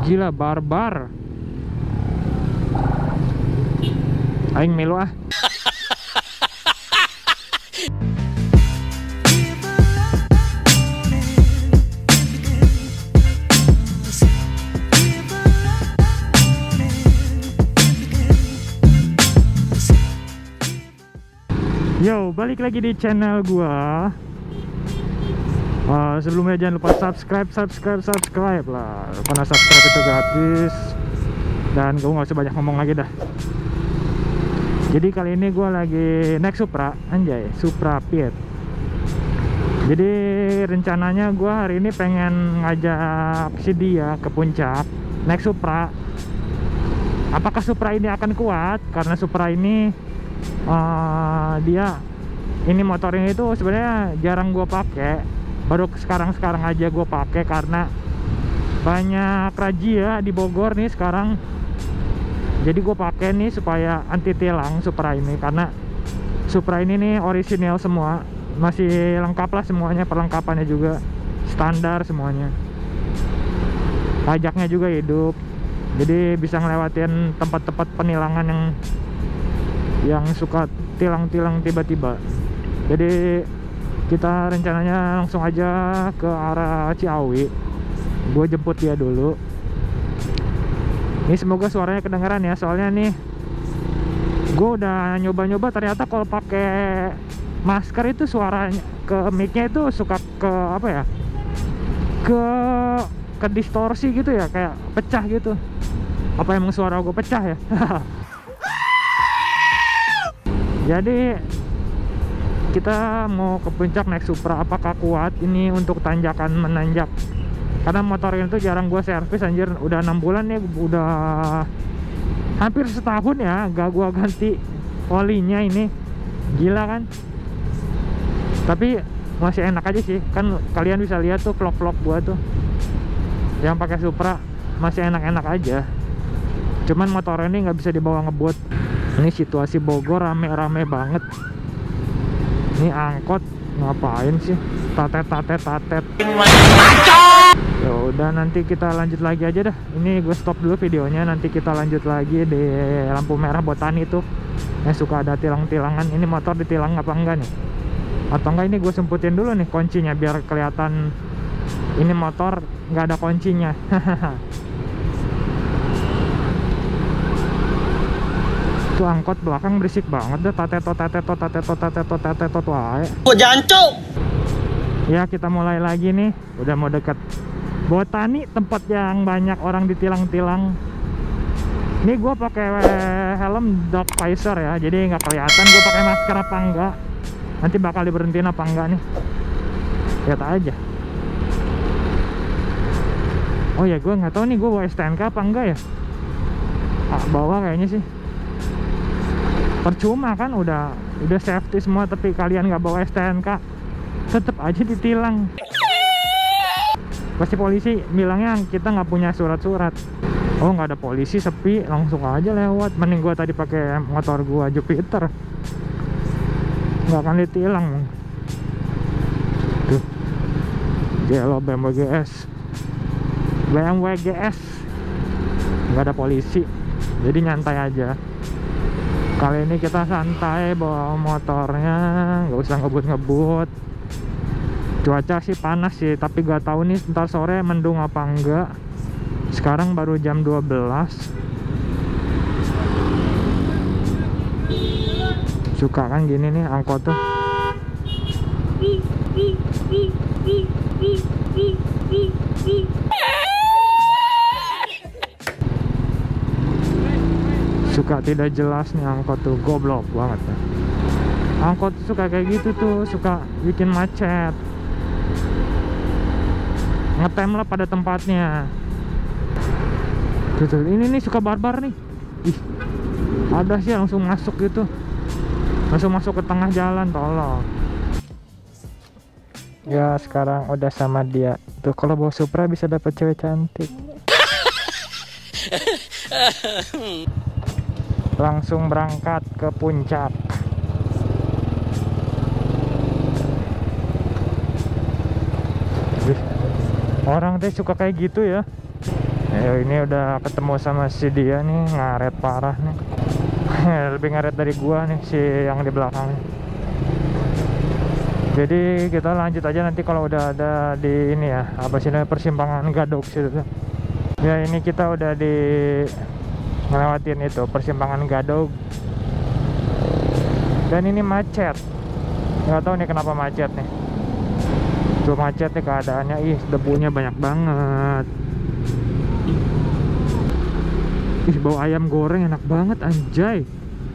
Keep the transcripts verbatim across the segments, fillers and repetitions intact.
Gila, barbar. Aing melu ah. Yo, balik lagi di channel gua. Uh, sebelumnya jangan lupa subscribe, subscribe, subscribe lah. Karena subscribe itu gratis. Dan gue nggak usah banyak ngomong lagi dah. Jadi kali ini gue lagi naik Supra, anjay, Supra Piet. Jadi rencananya gue hari ini pengen ngajak si dia ke puncak naik Supra. Apakah Supra ini akan kuat? Karena Supra ini uh, dia ini motornya itu sebenarnya jarang gue pakai. Baru sekarang-sekarang aja gue pakai karena banyak razia di Bogor nih sekarang. Jadi gue pakai nih supaya anti tilang Supra ini, karena Supra ini nih orisinil semua, masih lengkap lah semuanya, perlengkapannya juga standar semuanya. Pajaknya juga hidup, jadi bisa ngelewatin tempat-tempat penilangan yang yang suka tilang-tilang tiba-tiba. Jadi kita rencananya langsung aja ke arah Ciawi. Gue jemput dia dulu. Ini semoga suaranya kedengeran ya, soalnya nih gue udah nyoba-nyoba, ternyata kalau pakai masker itu suaranya ke mic-nya itu suka ke apa ya, ke ke distorsi gitu ya, kayak pecah gitu. Apa emang suara gue pecah ya? Jadi kita mau ke puncak naik Supra. Apakah kuat ini untuk tanjakan menanjak? Karena motor ini tuh jarang gue servis anjir. Udah enam bulan nih, udah hampir setahun ya gak gue ganti olinya ini. Gila kan? Tapi masih enak aja sih. Kan kalian bisa lihat tuh vlog-vlog gue tuh yang pakai Supra, masih enak-enak aja. Cuman motor ini nggak bisa dibawa ngebut. Ini situasi Bogor rame-rame banget. Ini angkot ngapain sih? Tatet tatet tatet. Ya udah, nanti kita lanjut lagi aja dah. Ini gue stop dulu videonya, nanti kita lanjut lagi di lampu merah Botani tuh. Yang suka ada tilang-tilangan. Ini motor ditilang apa enggak nih? Atau enggak ini gue semputin dulu nih kuncinya biar kelihatan ini motor nggak ada kuncinya. Tuh angkot belakang berisik banget dah, tatetot tatetot tatetot tatetot tatetot wae. Gua jancuk. Ya, kita mulai lagi nih. Udah mau deket Botani, tempat yang banyak orang ditilang-tilang. Ini gue pakai helm dark visor ya, jadi nggak kelihatan gue pakai masker apa enggak. Nanti bakal diberhentiin apa enggak nih? Lihat aja. Oh ya, gue nggak tahu nih gue bawa S T N K apa enggak ya. Ah, bawa kayaknya sih. Percuma kan, udah udah safety semua tapi kalian nggak bawa S T N K, tetep aja ditilang. Pasti polisi bilangnya kita nggak punya surat-surat. Oh, nggak ada polisi, sepi, langsung aja lewat. Mending gua tadi pakai motor gua Jupiter, nggak akan ditilang. Tuh, Jelo B M W G S, B M W G S, nggak ada polisi, jadi nyantai aja. Kali ini kita santai bawa motornya, nggak usah ngebut-ngebut. Cuaca sih panas sih, tapi gak tahu nih ntar sore mendung apa enggak. Sekarang baru jam dua belas. Suka kan gini nih angkot tuh. Suka tidak jelas nih angkot tuh, goblok banget ya. Angkot tuh suka kayak gitu tuh, suka bikin macet, ngetem lah pada tempatnya. Tuh, tuh, ini nih suka barbar nih. Ih, ada sih langsung masuk gitu, langsung masuk ke tengah jalan, tolong. Ya sekarang udah sama dia tuh, kalau bawa Supra bisa dapet cewek cantik. Langsung berangkat ke puncak. Orang teh suka kayak gitu ya. Ya, ini udah ketemu sama si dia nih, ngaret parah nih. Lebih ngaret dari gua nih si yang di belakangnya. Jadi kita lanjut aja nanti kalau udah ada di ini ya, apa sih namanya, persimpangan Gadog situ. Ya ini kita udah di ngelewatin itu persimpangan Gadog. Dan ini macet. Nggak tahu nih kenapa macet nih. Tuh macet nih keadaannya, ih debunya banyak banget. Ih bau ayam goreng enak banget anjay.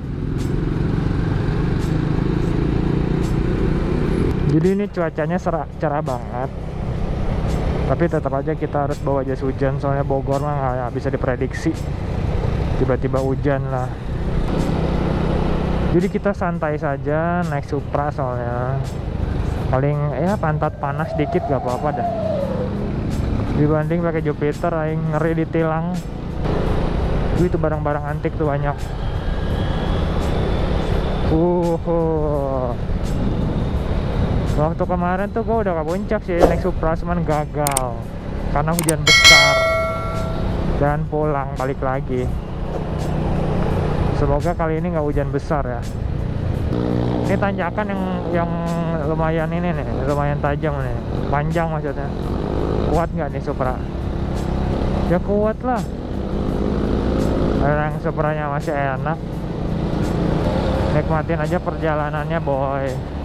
Jadi ini cuacanya cerah banget. Tapi tetap aja kita harus bawa jas hujan, soalnya Bogor mah nggak bisa diprediksi. Tiba-tiba hujan lah. Jadi kita santai saja naik Supra, soalnya paling ya pantat panas dikit gak apa-apa dah. Dibanding pakai Jupiter aing ngeri ditilang. Itu barang-barang antik tuh banyak. Uh, waktu kemarin tuh gue udah ke puncak sih naik Supra, cuman gagal karena hujan besar dan pulang balik lagi. Semoga kali ini nggak hujan besar ya. Ini tanjakan yang yang lumayan ini nih, lumayan tajam nih, panjang maksudnya. Kuat nggak nih Supra? Ya kuat lah. Yang Supranya masih enak. Nikmatin aja perjalanannya boy.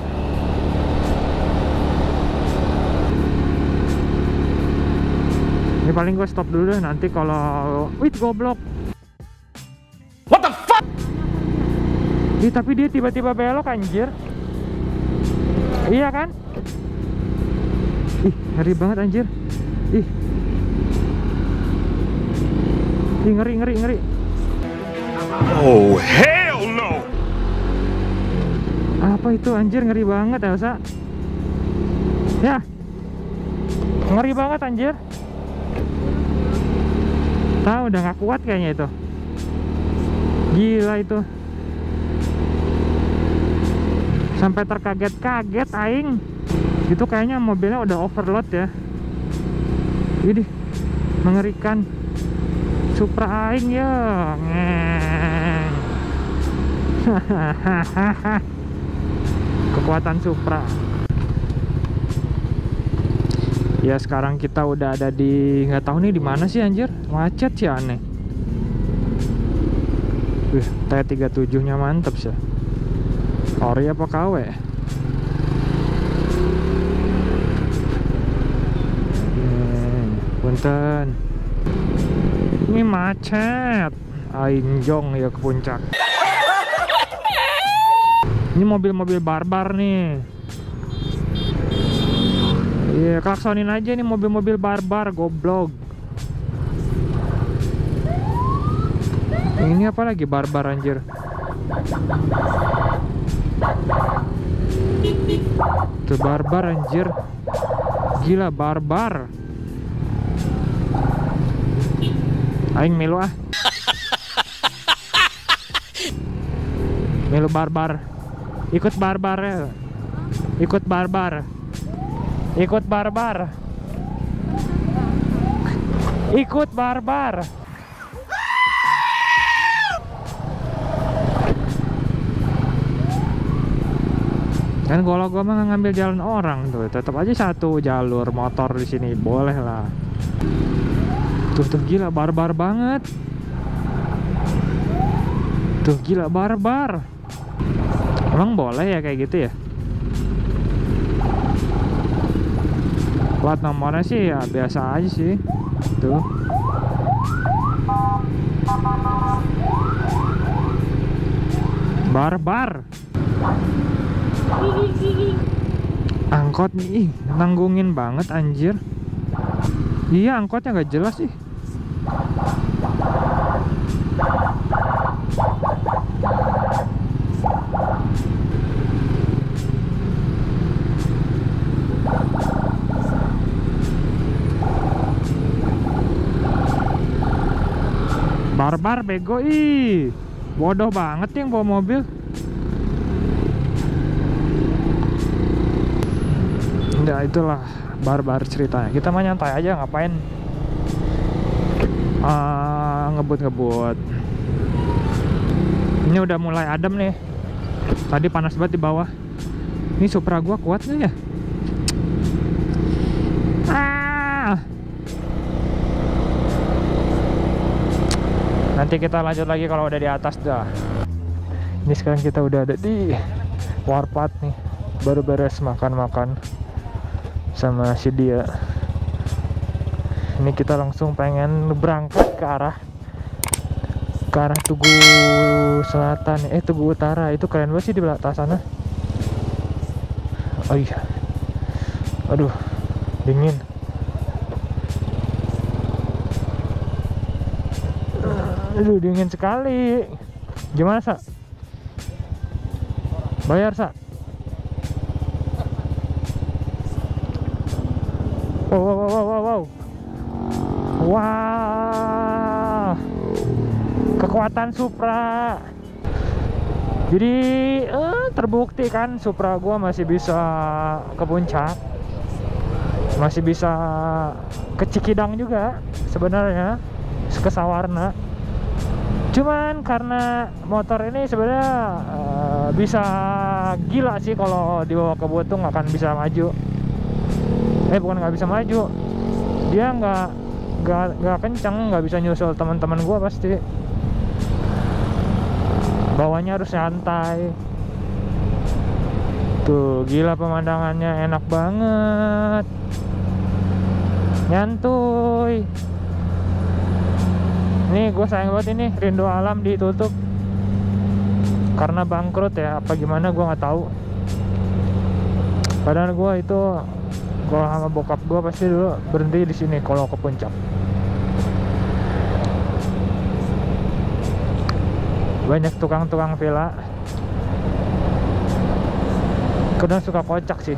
Ini paling gue stop dulu deh, nanti kalau wait goblok. What the fuck? Ih, tapi dia tiba-tiba belok anjir. Iya kan? Ih, ngeri banget anjir. Ih. Ih, ngeri ngeri ngeri. Oh hell no. Apa itu anjir, ngeri banget Elsa. Ya. Ngeri banget anjir. Tahu udah nggak kuat kayaknya itu. Gila itu. Sampai terkaget-kaget aing. Itu kayaknya mobilnya udah overload ya. Ini mengerikan. Supra aing ya. Ngeng. Kekuatan Supra. Ya sekarang kita udah ada di, nggak tahu nih di mana sih anjir, macet sih aneh. Wih, T tiga puluh tujuh nya mantep sih. Ori apa K W? Hmm, punten. Ini macet. Ainjong ya ke puncak. Ini mobil-mobil barbar nih. Iya, yeah, klaksonin aja nih mobil-mobil barbar, goblok. Ini apa lagi barbar anjir? Tuh barbar anjir. Gila barbar. Aing milu ah. Milu barbar. Ikut barbar ya. Ikut barbar. Ikut barbar. Ikut barbar. Kan kalau gua mah ngambil jalan orang tuh, tetap aja satu jalur motor di sini, boleh lah. Tuh tuh gila barbar banget. Tuh gila barbar. Emang boleh ya kayak gitu ya? Plat nomornya sih ya biasa aja sih. Tuh. Barbar. Angkot nih, ih, nanggungin banget anjir. Iya angkotnya gak jelas sih. Barbar bego, ih bodoh banget yang bawa mobil. Ya itulah barbar ceritanya. Kita mah nyantai aja, ngapain uh, ngebut-ngebut. Ini udah mulai adem nih. Tadi panas banget di bawah. Ini Supra gua kuat nggak ya? Ah. Nanti kita lanjut lagi kalau udah di atas dah. Ini sekarang kita udah ada di Warpat nih. Baru beres makan-makan sama si dia. Ini kita langsung pengen berangkat ke arah ke arah Tugu Selatan, eh Tugu Utara. Itu keren banget sih di belakang sana. Oh iya, aduh dingin. Aduh dingin sekali. Gimana Sa? Bayar Sa? Wow wow wow wow wow. Wah, kekuatan Supra. Jadi eh, terbukti kan Supra gua masih bisa ke puncak, masih bisa ke Cikidang juga sebenarnya, ke Sawarna. Cuman karena motor ini sebenarnya eh, bisa gila sih kalau dibawa ke Butung, nggak akan bisa maju. Eh bukan nggak bisa maju, dia nggak nggak nggak kencang, nggak bisa nyusul teman-teman gua pasti. Bawahnya harus santai. Tuh gila pemandangannya, enak banget, nyantuy. Ini gue sayang banget ini Rindu Alam ditutup karena bangkrut ya, apa gimana gue nggak tahu. Padahal gue itu kalau sama bokap gue pasti dulu berhenti di sini kalau ke puncak. Banyak tukang-tukang villa. Kadang suka kocak sih.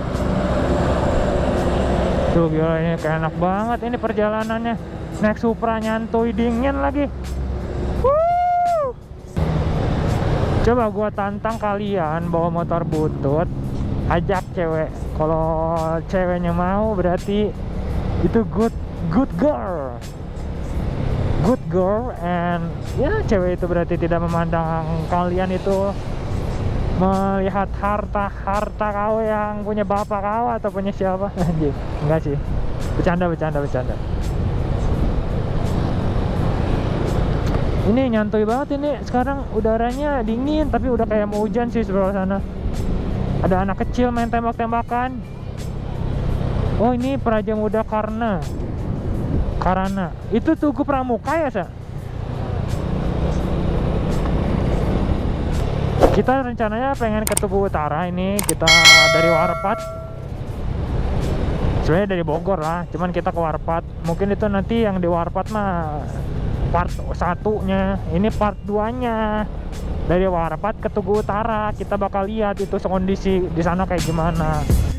Tuh gila, ini kayak enak banget ini perjalanannya. Naik Supra nyantuy, dingin lagi. Woo! Coba gua tantang kalian bawa motor butut, ajak cewek. Kalau ceweknya mau berarti itu good good girl. Good girl, and ya cewek itu berarti tidak memandang kalian itu melihat harta harta kau yang punya bapak kau atau punya siapa. Anjir, enggak sih, bercanda bercanda bercanda. Ini nyantuy banget ini, sekarang udaranya dingin tapi udah kayak mau hujan sih sebelah sana. Ada anak kecil main tembak-tembakan. Oh ini Praja Muda Karna Karana. Itu Tugu Pramuka ya Sa? Kita rencananya pengen ke Tugu Utara ini. Kita dari Warpat, sebenarnya dari Bogor lah, cuman kita ke Warpat. Mungkin itu nanti yang di Warpat mah part satunya, ini part duanya. Dari Warpat ke Tugu Utara kita bakal lihat itu kondisi di sana kayak gimana.